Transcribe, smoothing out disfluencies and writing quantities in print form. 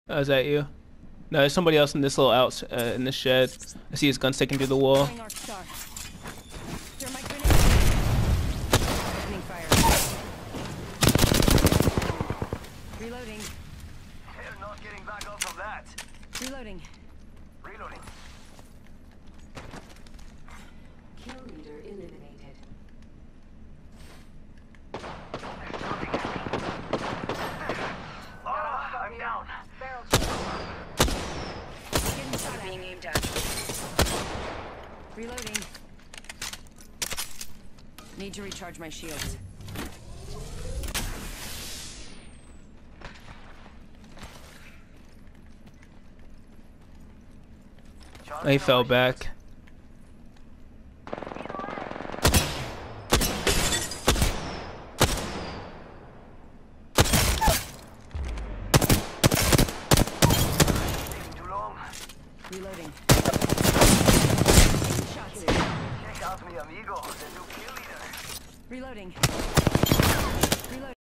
Is that you? No, there's somebody else in this little in this shed. I see his gun sticking through the wall. Reloading. They're not getting back up from that. Reloading. Reloading. Kill leader eliminated. I'm down. Getting shot being aimed at. Reloading. Need to recharge my shields. He fell back. Taking too long. Reloading. Shots. Check out mi amigo, the new kill leader. Reloading. Reloading.